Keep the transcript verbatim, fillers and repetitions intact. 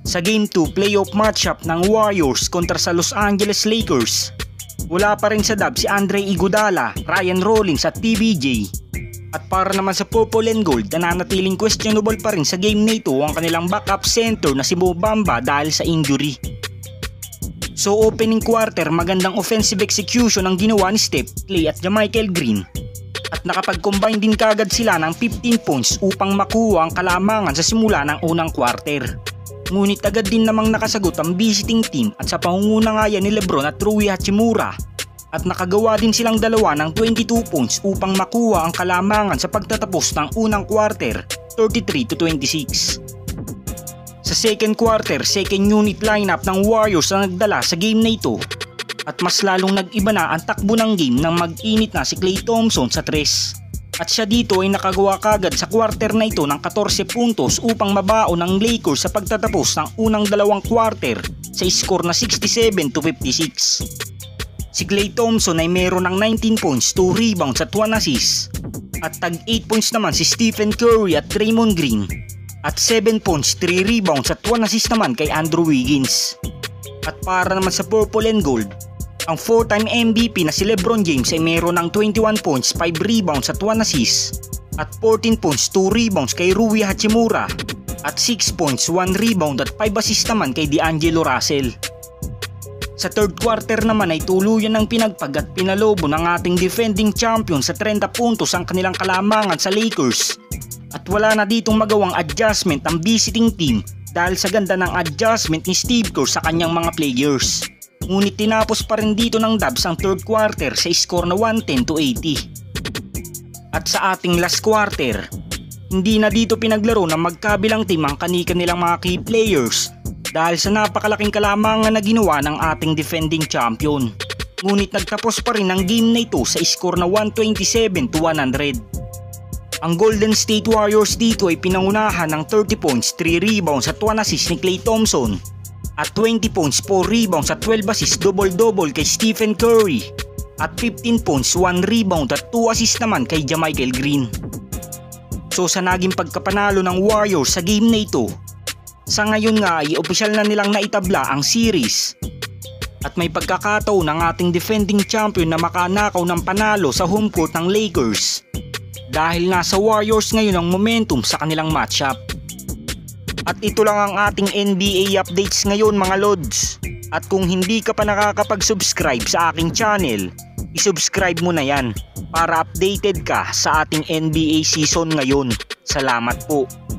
Sa Game two playoff matchup ng Warriors kontra sa Los Angeles Lakers, wala pa rin sa dub si Andre Iguodala, Ryan Rollins at T B J. At para naman sa Purple and Gold, nananatiling questionable pa rin sa game na ito ang kanilang backup center na si Mo Bamba dahil sa injury. So opening quarter, magandang offensive execution ang ginawa ni Steph, Klay at JaMychal Green. At nakapag-combine din kagad sila ng fifteen points upang makuha ang kalamangan sa simula ng unang quarter. Ngunit agad din namang nakasagot ang visiting team at sa pangunguna nga yan ni Lebron at Rui Hachimura. At nakagawa din silang dalawa ng twenty-two points upang makuha ang kalamangan sa pagtatapos ng unang quarter, thirty-three to twenty-six. Sa second quarter, second unit lineup ng Warriors ang nagdala sa game na ito. At mas lalong nag-iba na ang takbo ng game nang mag-init na si Klay Thompson sa tres. At siya dito ay nakagawa kagad sa quarter na ito ng fourteen puntos upang mabaon ng Lakers sa pagtatapos ng unang dalawang quarter sa score na sixty-seven to fifty-six. Si Klay Thompson ay meron ng nineteen points, two rebounds at one assist. At tag eight points naman si Stephen Curry at Draymond Green. At seven points, three rebounds at one assist naman kay Andrew Wiggins. At para naman sa Purple and Gold, ang four-time M V P na si LeBron James ay meron ng twenty-one points, five rebounds at one assist. At fourteen points, two rebounds kay Rui Hachimura. At six points, one rebound at five assists naman kay D'Angelo Russell. Sa third quarter naman ay tuluyan ng pinagpag at pinalobo ng ating defending champion sa thirty puntos ang kanilang kalamangan sa Lakers. At wala na ditong magawang adjustment ang visiting team dahil sa ganda ng adjustment ni Steve Kerr sa kanyang mga players. Ngunit tinapos pa rin dito ng Dubs ang third quarter sa score na one ten to eighty. At sa ating last quarter, hindi na dito pinaglaro ng magkabilang team ang kani-kanilang mga key players dahil sa napakalaking kalamangan na ginawa ng ating defending champion. Ngunit nagtapos pa rin ang game na ito sa score na one twenty-seven to one hundred. Ang Golden State Warriors dito ay pinangunahan ng thirty points, three rebounds at one assist ni Klay Thompson. At twenty points, four rebounds at twelve assists double-double kay Stephen Curry. At fifteen points, one rebound at two assists naman kay JaMychal Green. So sa naging pagkapanalo ng Warriors sa game na ito, sa ngayon nga ay opisyal na nilang naitabla ang series. At may pagkakataon ng ating defending champion na makanakaw ng panalo sa home court ng Lakers. Dahil nasa Warriors ngayon ang momentum sa kanilang matchup. At ito lang ang ating N B A updates ngayon mga Lods. At kung hindi ka pa nakakapag-subscribe sa aking channel, isubscribe mo na yan para updated ka sa ating N B A season ngayon. Salamat po.